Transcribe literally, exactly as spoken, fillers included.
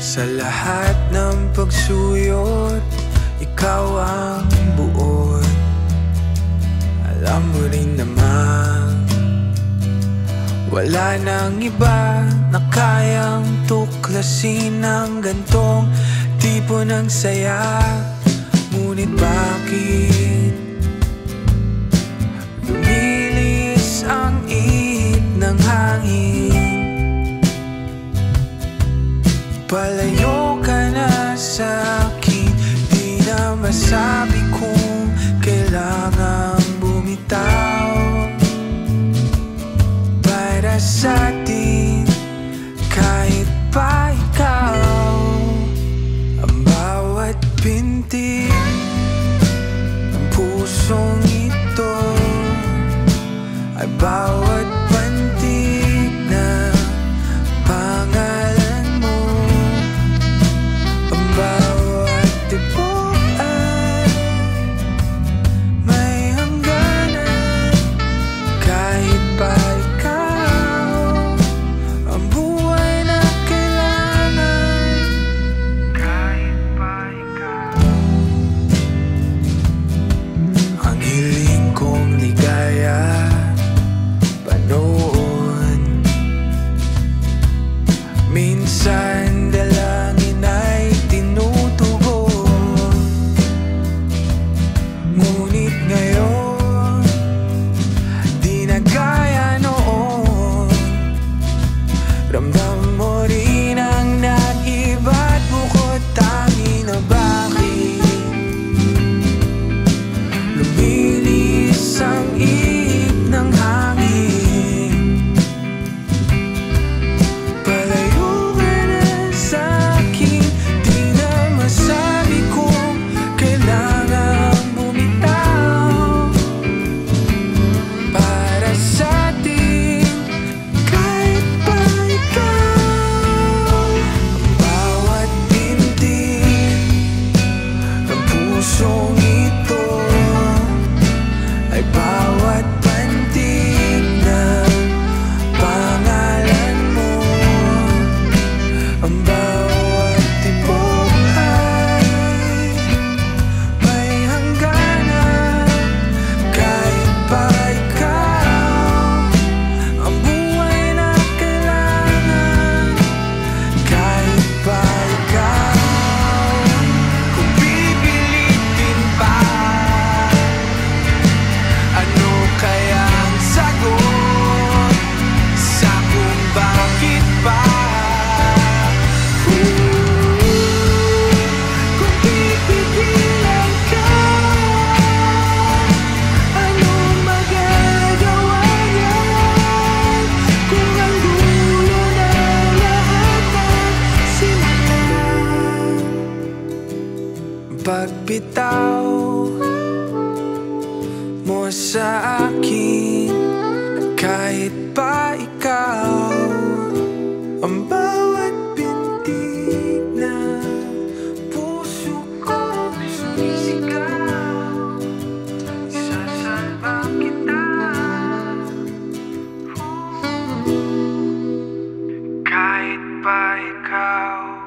Sa lahat ng pagsuyod, ikaw ang buod. Alam mo rin naman, wala nang iba na kayang tuklasin ang gantong tipo ng saya. Ngunit bakit lumilis ang ihip ng hangin? Palayo ka na sa'kin, di na masabi kung kailangan bumitaw. Para sa'tin, kahit pa ikaw, ang bawat pintig ng pusong ito ay bawat pantig na pangalan mo. Ang bawat tibok ay may hangganan. Kahit pa ikaw, ang buhay na kailangan. Kahit pa ikaw, ang hiling kong ligaya pa noon. Minsan dalangin ay tinutugon, ngunit ngayon di na gaya noon. Ramdam mo rin ang nag-iba't bukod tangi na bakit lumilis ang ihip ng hangin. Palayo ka na sa'kin, di na masabi kung kailangan bumitaw. Para sa'tin, kahit pa ikaw, ang bawat pintig ng pusong ito ay bawat pantig ng pangalan mo. Ang bawat tibok ay may hangganan. Kahit pa ikaw, ang buhay na kailangan. Kahit pa ikaw, kung pipilitin pa, ano kaya ang sagot sa kung bakit pa? Kung pipigilan ka, anong magagawa niyan? Kung ang dulo ng lahat ay simulan. Pagbitaw mo sa akin, kahit pa ikaw, ang bawat pintig na puso ko sumisigaw. Isasalba kita, kahit pa ikaw.